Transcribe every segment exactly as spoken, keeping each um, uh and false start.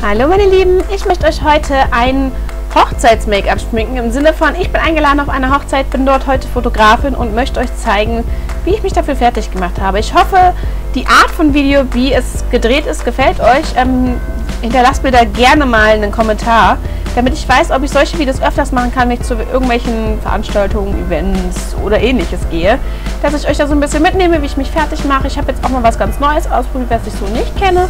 Hallo meine Lieben, ich möchte euch heute ein Hochzeits-Make-up schminken, im Sinne von, ich bin eingeladen auf eine Hochzeit, bin dort heute Fotografin und möchte euch zeigen, wie ich mich dafür fertig gemacht habe. Ich hoffe, die Art von Video, wie es gedreht ist, gefällt euch. Ähm, hinterlasst mir da gerne mal einen Kommentar, damit ich weiß, ob ich solche Videos öfters machen kann, wenn ich zu irgendwelchen Veranstaltungen, Events oder ähnliches gehe. Dass ich euch da so ein bisschen mitnehme, wie ich mich fertig mache. Ich habe jetzt auch mal was ganz Neues ausprobiert, was ich so nicht kenne.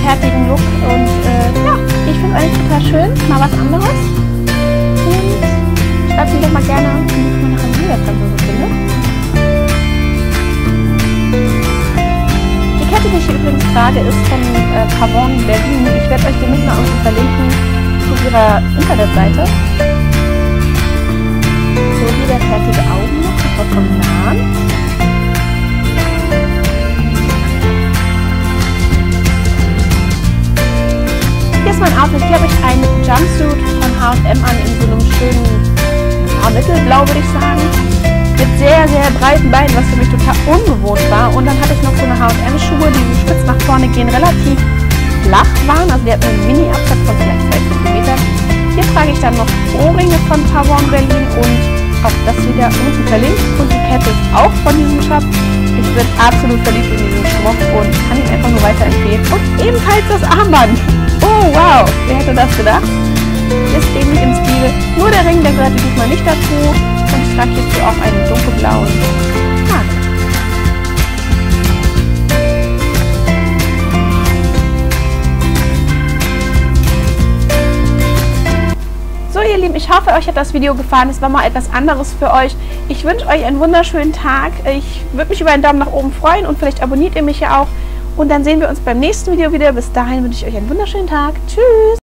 fertigen Look. Und äh, ja, ich finde es eigentlich total schön. Mal was anderes. Und schreibt mir doch mal gerne, wie ich meine Rasiertanze so finde. Die Kette, die ich übrigens trage, ist von äh, Pavon Berlin. Ich werde euch den Link mal unten verlinken zu ihrer Internetseite. So, hier der fertige Augenlook, das war vom Nahen. Hier ist mein Outfit. Hier habe ich einen Jumpsuit von H und M an in so einem schönen ja, Mittelblau, würde ich sagen. Mit sehr, sehr breiten Beinen, was für mich total ungewohnt war. Und dann hatte ich noch so eine H und M-Schuhe, die so spitz nach vorne gehen, relativ flach waren. Also die hatten einen Mini-Absatz von vielleicht zwei Zentimeter. Hier trage ich dann noch Ohrringe von Pavon Berlin und auch das wieder unten verlinkt. Und die Kette ist auch von diesem Shop. Ich bin absolut verliebt in diesen Schmuck und kann ihn einfach nur weiterempfehlen. Und ebenfalls das Armband. Oh wow, wer hätte das gedacht? Ist ähnlich im Stil. Nur der Ring, der gehört diesmal nicht dazu. Und ich trage hierzu auch einen dunkelblauen Haken. So ihr Lieben, ich hoffe, euch hat das Video gefallen. Es war mal etwas anderes für euch. Ich wünsche euch einen wunderschönen Tag. Ich würde mich über einen Daumen nach oben freuen und vielleicht abonniert ihr mich ja auch. Und dann sehen wir uns beim nächsten Video wieder. Bis dahin wünsche ich euch einen wunderschönen Tag. Tschüss!